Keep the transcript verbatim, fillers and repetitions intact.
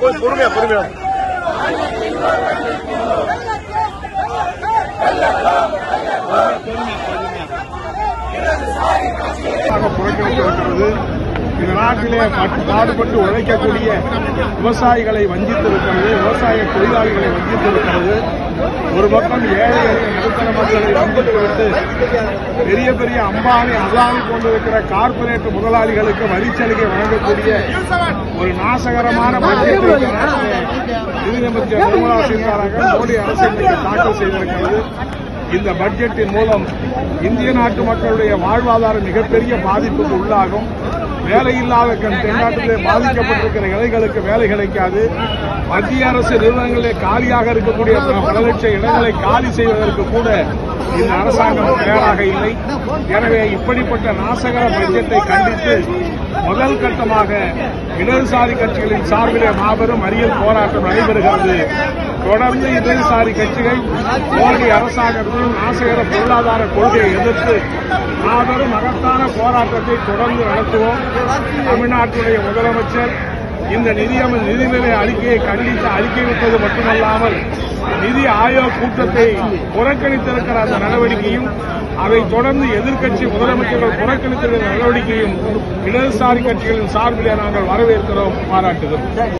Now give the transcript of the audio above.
பொறுமையா பொறுமையா புறக்கணித்திருக்கிறது. இந்த நாட்டிலே பாடுபட்டு உழைக்கக்கூடிய விவசாயிகளை வஞ்சித்திருக்கிறது, விவசாய தொழிலாளிகளை வஞ்சித்திருக்கிறது. ஒரு பக்கம் ஏழை நடுத்தர மக்களை வஞ்சித்துவிட்டு பெரிய பெரிய அம்பானி அதானி கொண்டிருக்கிற கார்பரேட் முதலாளிகளுக்கு வரிச்சலுகை வழங்கக்கூடிய ஒரு நாசகரமான பட்ஜெட்டை நிதியமைச்சர் நிர்மலா சீதாராமன் மோடி அரசு தாக்கல் செய்திருக்கிறது. இந்த பட்ஜெட்டின் மூலம் இந்திய நாட்டு மக்களுடைய வாழ்வாதாரம் மிகப்பெரிய பாதிப்புக்கு உள்ளாகும். வேலையில்லாத தென்னாட்டிலே பாதிக்கப்பட்டிருக்கிற இளைஞர்களுக்கு வேலை கிடைக்காது. மத்திய அரசு நிறுவனங்களிலே காலியாக இருக்கக்கூடிய பல லட்சம் இடங்களை காலி செய்வதற்கு கூட இந்த அரசாங்கம் தயாராக இல்லை. எனவே இப்படிப்பட்ட நாசகர பட்ஜெட்டை கண்டித்து முதல் கட்டமாக இடதுசாரி கட்சிகளின் சார்பிலே மாபெரும் மறியல் போராட்டம் நடைபெறுகிறது. தொடர்ந்து இடதுசாரி கட்சிகள் மோடி அரசாங்கத்தின் நாசகர பொருளாதார கொள்கையை எதிர்த்து மாபெரும் மகத்தான போராட்டத்தை தொடர்ந்து நடத்துவோம். தமிழ்நாட்டுடைய முதலமைச்சர் இந்த நிதியமை நிதிநிலை அறிக்கையை கண்டித்து அறிக்கை விட்டது மட்டுமல்லாமல் நிதி ஆயோக் கூட்டத்தை புறக்கணித்திருக்கிற அந்த நடவடிக்கையும் அதைத் தொடர்ந்து எதிர்க்கட்சி முதலமைச்சர்கள் புறக்கணித்திருக்கிற நடவடிக்கையும் இடதுசாரி கட்சிகளின் சார்பிலே நாங்கள் வரவேற்கிறோம், பாராட்டுகிறோம்.